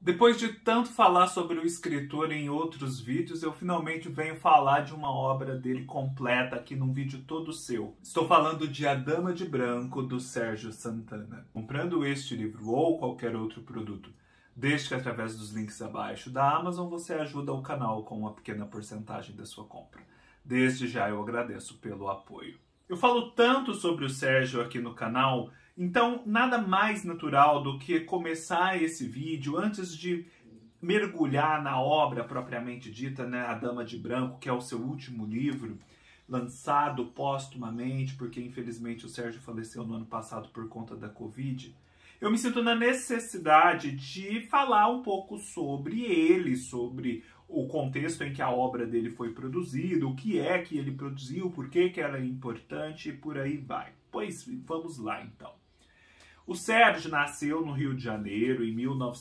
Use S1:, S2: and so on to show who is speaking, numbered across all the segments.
S1: Depois de tanto falar sobre o escritor em outros vídeos, eu finalmente venho falar de uma obra dele completa aqui num vídeo todo seu. Estou falando de A Dama de Branco, do Sérgio Santana. Comprando este livro ou qualquer outro produto, desde que através dos links abaixo da Amazon, você ajuda o canal com uma pequena porcentagem da sua compra. Desde já eu agradeço pelo apoio. Eu falo tanto sobre o Sérgio aqui no canal, então nada mais natural do que começar esse vídeo antes de mergulhar na obra propriamente dita, né, A Dama de Branco, que é o seu último livro, lançado póstumamente, porque infelizmente o Sérgio faleceu no ano passado por conta da Covid. Eu me sinto na necessidade de falar um pouco sobre ele, sobre o contexto em que a obra dele foi produzida, o que é que ele produziu, por que ela é importante e por aí vai. Pois vamos lá então. O Sérgio nasceu no Rio de Janeiro em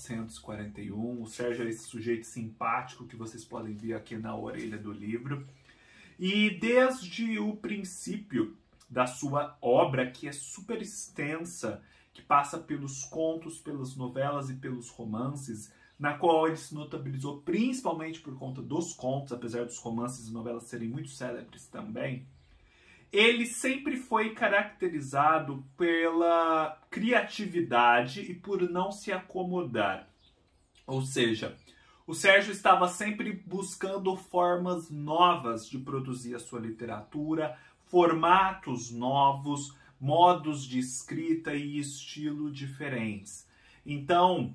S1: 1941. O Sérgio é esse sujeito simpático que vocês podem ver aqui na orelha do livro. E desde o princípio da sua obra, que é super extensa, que passa pelos contos, pelas novelas e pelos romances, na qual ele se notabilizou principalmente por conta dos contos, apesar dos romances e novelas serem muito célebres também, ele sempre foi caracterizado pela criatividade e por não se acomodar. Ou seja, o Sérgio estava sempre buscando formas novas de produzir a sua literatura, formatos novos, modos de escrita e estilo diferentes. Então,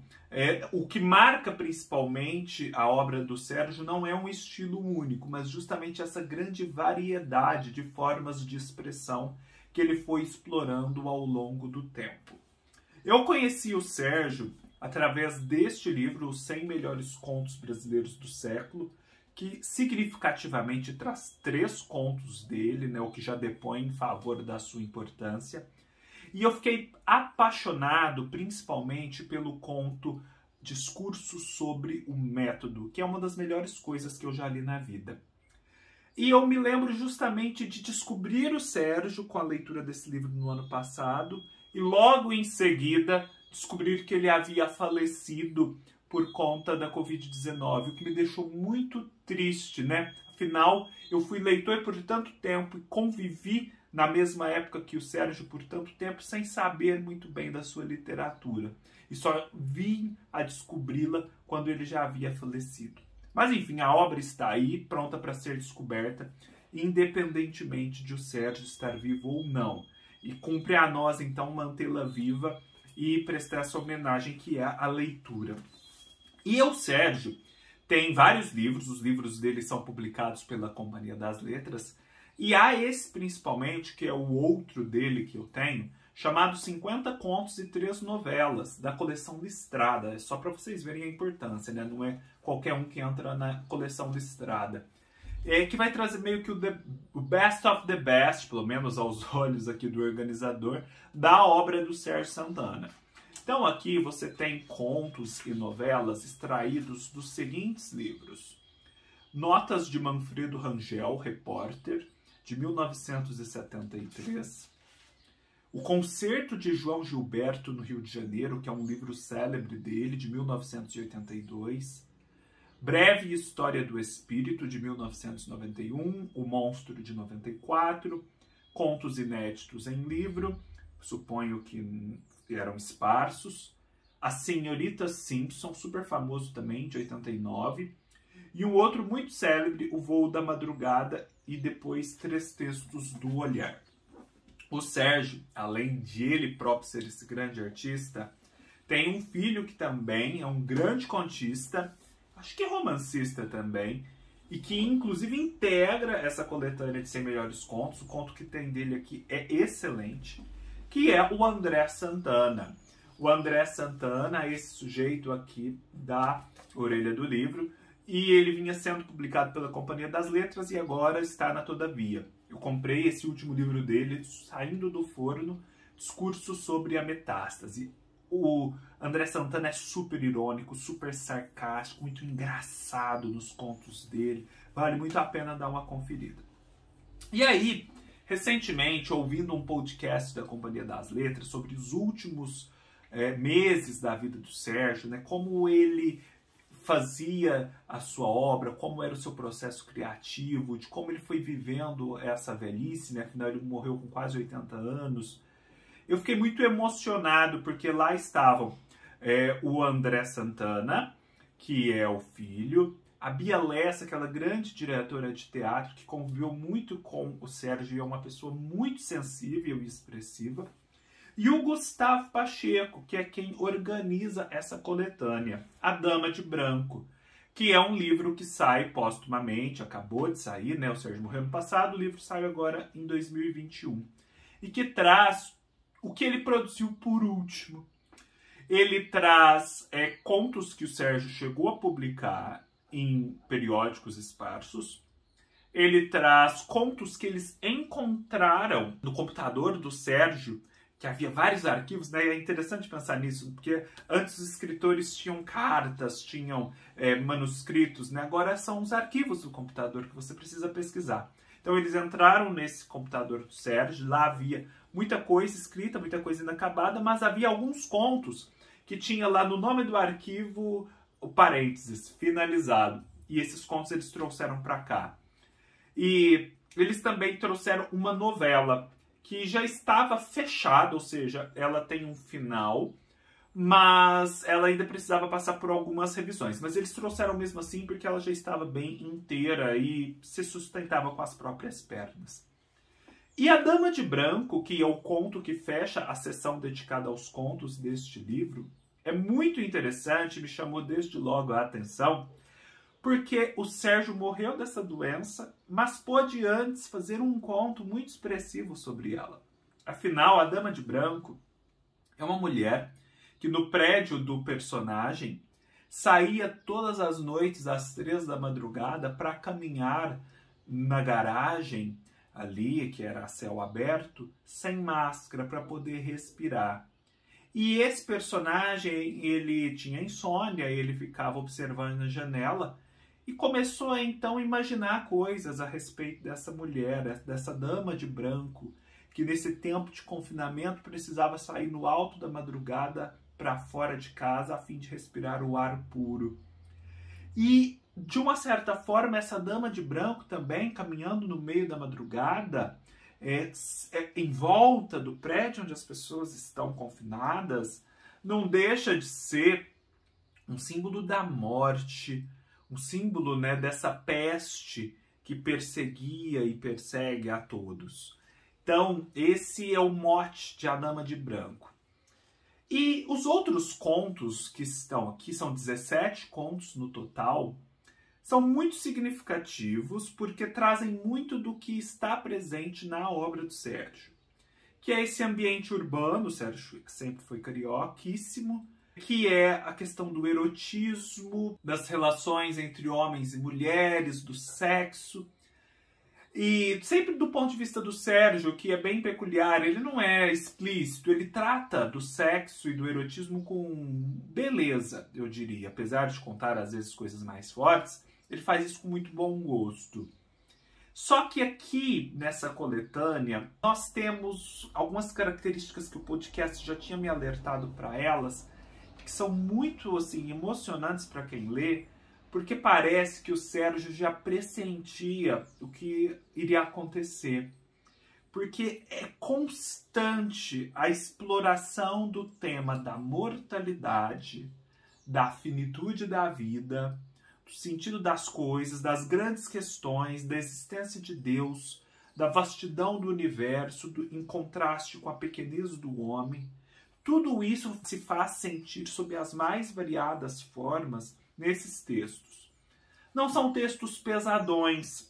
S1: o que marca principalmente a obra do Sérgio não é um estilo único, mas justamente essa grande variedade de formas de expressão que ele foi explorando ao longo do tempo. Eu conheci o Sérgio através deste livro, Os 100 Melhores Contos Brasileiros do Século, que significativamente traz 3 contos dele, né, o que já depõe em favor da sua importância. E eu fiquei apaixonado principalmente pelo conto Discurso sobre o Método, que é uma das melhores coisas que eu já li na vida. E eu me lembro justamente de descobrir o Sérgio com a leitura desse livro no ano passado e logo em seguida descobrir que ele havia falecido por conta da Covid-19, o que me deixou muito triste, né? Afinal, eu fui leitor por tanto tempo e convivi na mesma época que o Sérgio por tanto tempo sem saber muito bem da sua literatura. E só vim a descobri-la quando ele já havia falecido. Mas enfim, a obra está aí, pronta para ser descoberta, independentemente de o Sérgio estar vivo ou não. E cumpre a nós, então, mantê-la viva e prestar essa homenagem que é a leitura. E o Sérgio tem vários livros, os livros dele são publicados pela Companhia das Letras, e há esse principalmente, que é o outro dele que eu tenho, chamado 50 Contos e 3 Novelas, da coleção Listrada. É só para vocês verem a importância, né? Não é qualquer um que entra na coleção Listrada. Que vai trazer meio que o best of the best, pelo menos aos olhos aqui do organizador, da obra do Sérgio Santana. Então aqui você tem contos e novelas extraídos dos seguintes livros: Notas de Manfredo Rangel, repórter, de 1973. O Concerto de João Gilberto no Rio de Janeiro, que é um livro célebre dele, de 1982. Breve História do Espírito, de 1991. O Monstro, de 94. Contos inéditos em livro, suponho que eram esparsos. A Senhorita Simpson, super famoso também, de 89. E um outro muito célebre, O Voo da Madrugada, e depois 3 textos do Olhar. O Sérgio, além de ele próprio ser esse grande artista, tem um filho que também é um grande contista, acho que é romancista também, e que inclusive integra essa coletânea de 100 Melhores Contos. O conto que tem dele aqui é excelente, que é o André Santana. O André Santana é esse sujeito aqui da orelha do livro, e ele vinha sendo publicado pela Companhia das Letras e agora está na Todavia. Eu comprei esse último livro dele, saindo do forno, Discurso sobre a Metástase. O André Santana é super irônico, super sarcástico, muito engraçado nos contos dele. Vale muito a pena dar uma conferida. E aí, recentemente, ouvindo um podcast da Companhia das Letras sobre os últimos meses da vida do Sérgio, né? Como ele fazia a sua obra, como era o seu processo criativo, de como ele foi vivendo essa velhice, né? Afinal, ele morreu com quase 80 anos. Eu fiquei muito emocionado, porque lá estavam o André Santana, que é o filho, a Bia Lessa, aquela grande diretora de teatro, que conviveu muito com o Sérgio e é uma pessoa muito sensível e expressiva, e o Gustavo Pacheco, que é quem organiza essa coletânea, A Dama de Branco, que é um livro que sai póstumamente, acabou de sair, né? O Sérgio morreu ano passado, o livro saiu agora em 2021, e que traz o que ele produziu por último. Ele traz contos que o Sérgio chegou a publicar em periódicos esparsos. Ele traz contos que eles encontraram no computador do Sérgio, que havia vários arquivos, né? É interessante pensar nisso, porque antes os escritores tinham cartas, tinham manuscritos, né? Agora são os arquivos do computador que você precisa pesquisar. Então eles entraram nesse computador do Sérgio, lá havia muita coisa escrita, muita coisa inacabada, mas havia alguns contos que tinha lá no nome do arquivo o parênteses, finalizado. E esses contos eles trouxeram para cá. E eles também trouxeram uma novela que já estava fechada, ou seja, ela tem um final, mas ela ainda precisava passar por algumas revisões. Mas eles trouxeram mesmo assim porque ela já estava bem inteira e se sustentava com as próprias pernas. E A Dama de Branco, que é o conto que fecha a seção dedicada aos contos deste livro, é muito interessante, me chamou desde logo a atenção, porque o Sérgio morreu dessa doença, mas pôde antes fazer um conto muito expressivo sobre ela. Afinal, a Dama de Branco é uma mulher que no prédio do personagem saía todas as noites às 3 da madrugada para caminhar na garagem ali, que era a céu aberto, sem máscara, para poder respirar. E esse personagem, ele tinha insônia, ele ficava observando na janela e começou a então imaginar coisas a respeito dessa mulher, dessa dama de branco, que nesse tempo de confinamento precisava sair no alto da madrugada para fora de casa a fim de respirar o ar puro. E, de uma certa forma, essa dama de branco também, caminhando no meio da madrugada, em volta do prédio onde as pessoas estão confinadas, não deixa de ser um símbolo da morte, um símbolo, né, dessa peste que perseguia e persegue a todos. Então, esse é o mote de A Dama de Branco. E os outros contos que estão aqui, são 17 contos no total, são muito significativos porque trazem muito do que está presente na obra do Sérgio. Que é esse ambiente urbano, o Sérgio que sempre foi carioquíssimo, que é a questão do erotismo, das relações entre homens e mulheres, do sexo. E sempre do ponto de vista do Sérgio, que é bem peculiar, ele não é explícito, ele trata do sexo e do erotismo com beleza, eu diria. Apesar de contar às vezes coisas mais fortes, ele faz isso com muito bom gosto. Só que aqui, nessa coletânea, nós temos algumas características que o podcast já tinha me alertado para elas, que são muito assim, emocionantes para quem lê, porque parece que o Sérgio já pressentia o que iria acontecer. Porque é constante a exploração do tema da mortalidade, da finitude da vida, do sentido das coisas, das grandes questões, da existência de Deus, da vastidão do universo, em contraste com a pequenez do homem. Tudo isso se faz sentir sob as mais variadas formas nesses textos. Não são textos pesadões,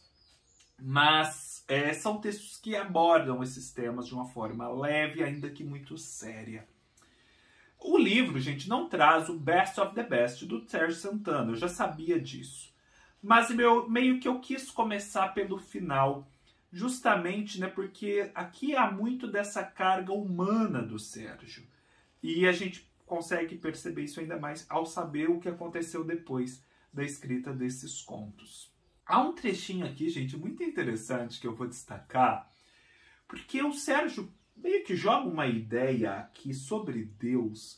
S1: mas são textos que abordam esses temas de uma forma leve, ainda que muito séria. O livro, gente, não traz o best of the best do Sérgio Santana, eu já sabia disso. Mas meio que eu quis começar pelo final, justamente, né, porque aqui há muito dessa carga humana do Sérgio. E a gente consegue perceber isso ainda mais ao saber o que aconteceu depois da escrita desses contos. Há um trechinho aqui, gente, muito interessante que eu vou destacar, porque o Sérgio meio que joga uma ideia aqui sobre Deus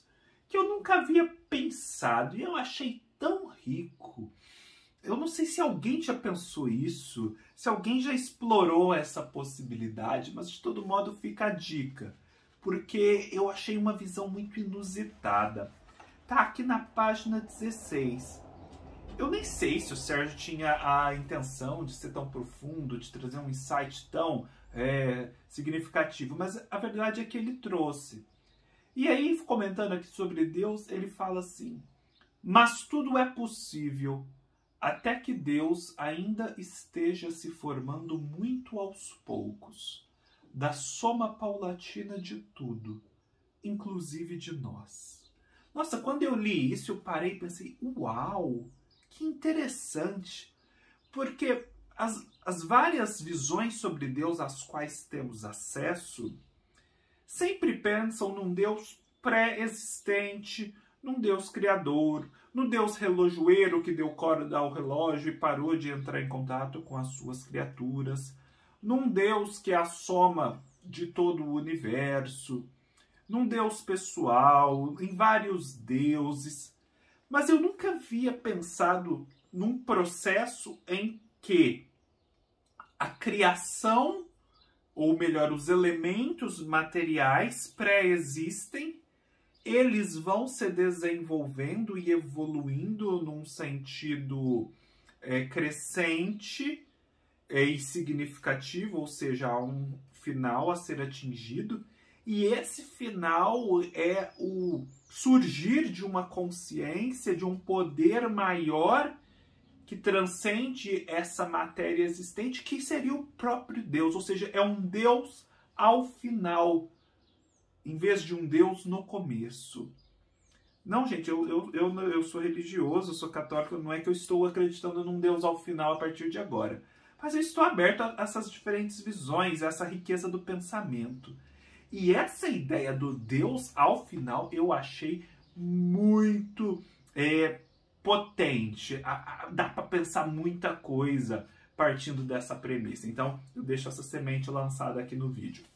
S1: que eu nunca havia pensado e eu achei tão rico. Eu não sei se alguém já pensou isso, se alguém já explorou essa possibilidade, mas de todo modo fica a dica, porque eu achei uma visão muito inusitada. Tá aqui na página 16. Eu nem sei se o Sérgio tinha a intenção de ser tão profundo, de trazer um insight tão significativo, mas a verdade é que ele trouxe. E aí, comentando aqui sobre Deus, ele fala assim: mas tudo é possível, até que Deus ainda esteja se formando muito aos poucos, da soma paulatina de tudo, inclusive de nós. Nossa, quando eu li isso, eu parei e pensei, uau, que interessante, porque as várias visões sobre Deus às quais temos acesso sempre pensam num Deus pré-existente, num Deus criador, num Deus relojoeiro que deu corda ao relógio e parou de entrar em contato com as suas criaturas, num Deus que é a soma de todo o universo, num Deus pessoal, em vários deuses. Mas eu nunca havia pensado num processo em que a criação, ou melhor, os elementos materiais pré-existem, eles vão se desenvolvendo e evoluindo num sentido crescente e significativo, ou seja, há um final a ser atingido, e esse final é o surgir de uma consciência, de um poder maior que transcende essa matéria existente, que seria o próprio Deus, ou seja, é um Deus ao final, em vez de um Deus no começo. Não, gente, eu sou religioso, eu sou católico, não é que eu estou acreditando num Deus ao final a partir de agora. Mas eu estou aberto a essas diferentes visões, a essa riqueza do pensamento. E essa ideia do Deus ao final eu achei muito potente. Dá para pensar muita coisa partindo dessa premissa. Então, eu deixo essa semente lançada aqui no vídeo.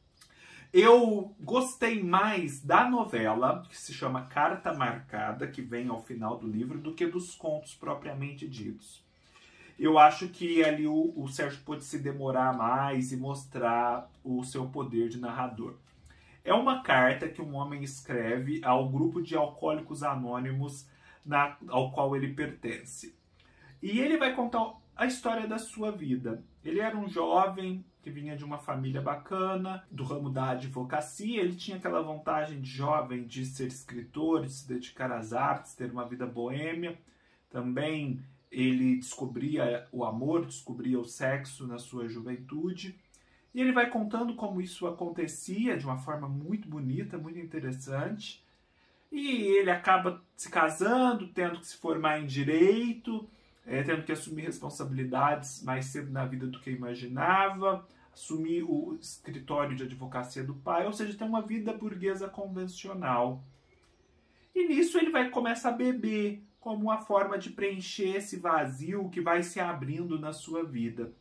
S1: Eu gostei mais da novela, que se chama Carta Marcada, que vem ao final do livro, do que dos contos propriamente ditos. Eu acho que ali o Sérgio pôde se demorar mais e mostrar o seu poder de narrador. É uma carta que um homem escreve ao grupo de alcoólicos anônimos ao qual ele pertence. E ele vai contar a história da sua vida. Ele era um jovem que vinha de uma família bacana, do ramo da advocacia. Ele tinha aquela vontade de jovem de ser escritor, de se dedicar às artes, ter uma vida boêmia. Também ele descobria o amor, descobria o sexo na sua juventude. E ele vai contando como isso acontecia de uma forma muito bonita, muito interessante. E ele acaba se casando, tendo que se formar em direito, tendo que assumir responsabilidades mais cedo na vida do que imaginava, assumir o escritório de advocacia do pai, ou seja, tem uma vida burguesa convencional. E nisso ele vai começar a beber como uma forma de preencher esse vazio que vai se abrindo na sua vida.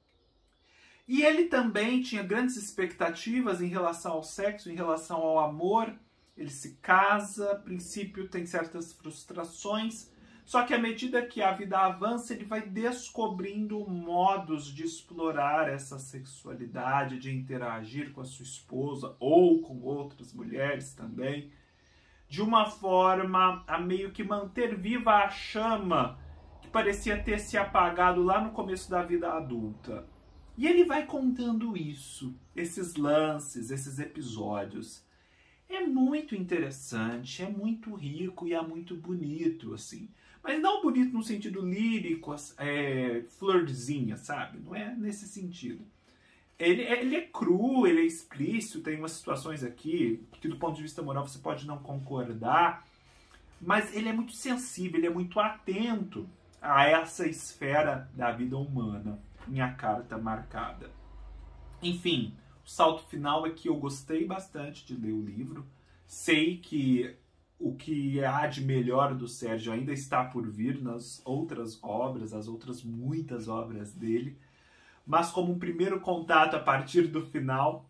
S1: E ele também tinha grandes expectativas em relação ao sexo, em relação ao amor. Ele se casa, a princípio tem certas frustrações, só que à medida que a vida avança, ele vai descobrindo modos de explorar essa sexualidade, de interagir com a sua esposa ou com outras mulheres também, de uma forma a meio que manter viva a chama que parecia ter se apagado lá no começo da vida adulta. E ele vai contando isso, esses lances, esses episódios. É muito interessante, é muito rico e é muito bonito, assim. Mas não bonito no sentido lírico, florzinha, sabe? Não é nesse sentido. Ele é cru, ele é explícito, tem umas situações aqui que do ponto de vista moral você pode não concordar, mas ele é muito sensível, ele é muito atento a essa esfera da vida humana em A Carta Marcada. Enfim, o salto final é que eu gostei bastante de ler o livro. Sei que o que há de melhor do Sérgio ainda está por vir nas outras obras, as outras muitas obras dele. Mas como um primeiro contato a partir do final,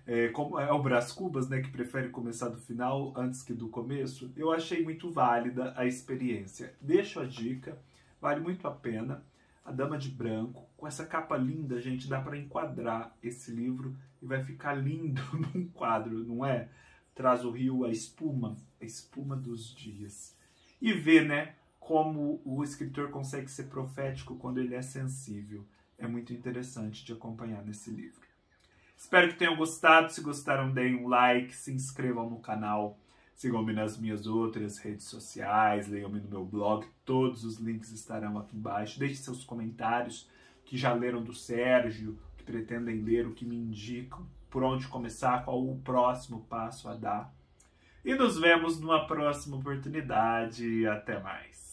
S1: como é o Brás Cubas, né, que prefere começar do final antes que do começo, eu achei muito válida a experiência. Deixo a dica, vale muito a pena. A Dama de Branco, com essa capa linda, gente, dá para enquadrar esse livro e vai ficar lindo num quadro, não é? Traz o rio, a espuma dos dias. E ver, né, como o escritor consegue ser profético quando ele é sensível. É muito interessante de acompanhar nesse livro. Espero que tenham gostado. Se gostaram, deem um like, se inscrevam no canal, sigam-me nas minhas outras redes sociais, leiam-me no meu blog, todos os links estarão aqui embaixo. Deixem seus comentários, que já leram do Sérgio, que pretendem ler, o que me indicam, por onde começar, qual o próximo passo a dar. E nos vemos numa próxima oportunidade. Até mais.